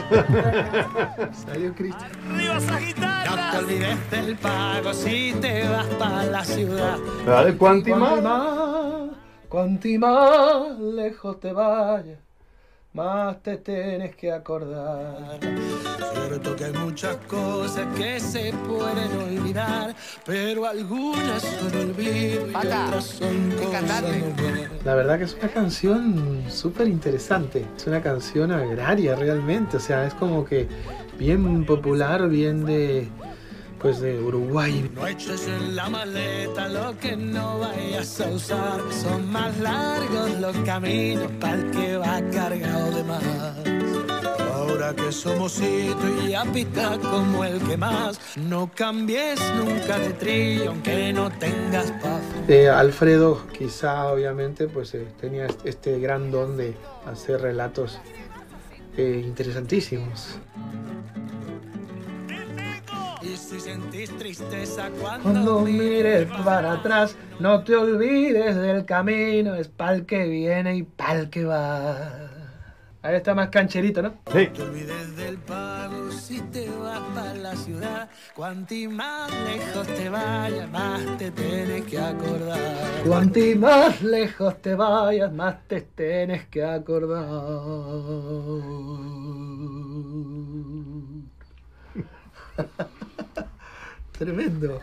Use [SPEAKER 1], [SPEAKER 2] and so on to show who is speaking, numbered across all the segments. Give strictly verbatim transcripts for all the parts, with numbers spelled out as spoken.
[SPEAKER 1] Salió Cristian.
[SPEAKER 2] ¡Arriba esa guitarra! No te olvides del pago si te vas para la ciudad.
[SPEAKER 1] Dale, cuanti
[SPEAKER 3] Cuanti
[SPEAKER 1] más.
[SPEAKER 3] más, cuanti más lejos te vayas, más te tienes que acordar.
[SPEAKER 2] Cierto que hay muchas cosas que se pueden olvidar, pero algunas son olvido y
[SPEAKER 4] Pata,
[SPEAKER 2] otras son
[SPEAKER 4] qué
[SPEAKER 2] cosas
[SPEAKER 4] cantante.
[SPEAKER 2] buenas.
[SPEAKER 3] La verdad que es una canción súper interesante, es una canción agraria realmente, o sea, es como que bien popular, bien de, pues de Uruguay.
[SPEAKER 2] No eches en la maleta lo que no vayas a usar, son más largos los caminos para el que va cargado de más. Ahora que somos hito y apita como el que más, no cambies nunca de trillo aunque no tengas paz.
[SPEAKER 3] Eh, Alfredo quizá obviamente pues eh, tenía este- este gran don de hacer relatos eh, interesantísimos.
[SPEAKER 2] Y si sentís tristeza cuando,
[SPEAKER 3] Cuando mires para atrás, no te olvides del camino, es pa'l que viene y pa'l que va. Ahí está más cancherito, ¿no?
[SPEAKER 1] Sí.
[SPEAKER 2] te olvides del pago si te vas para la ciudad. Cuanti más lejos te vayas, más te tienes que acordar.
[SPEAKER 3] Cuanti más lejos te vayas, más te tienes que acordar. Tremendo.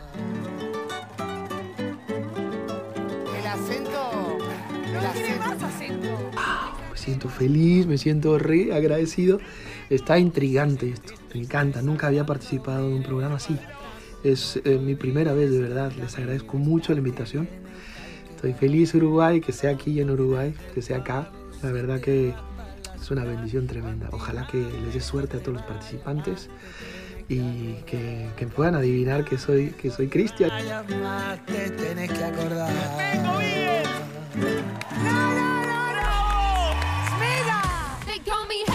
[SPEAKER 4] El acento. El acento.
[SPEAKER 3] Me siento feliz, me siento re agradecido. Está intrigante esto, me encanta. Nunca había participado en un programa así. Es eh, mi primera vez, de verdad. Les agradezco mucho la invitación. Estoy feliz Uruguay, que sea aquí en Uruguay, que sea acá. La verdad que es una bendición tremenda. Ojalá que les dé suerte a todos los participantes y que, que puedan adivinar que soy, que soy Cristian.
[SPEAKER 2] Vayas más te tienes que acordar.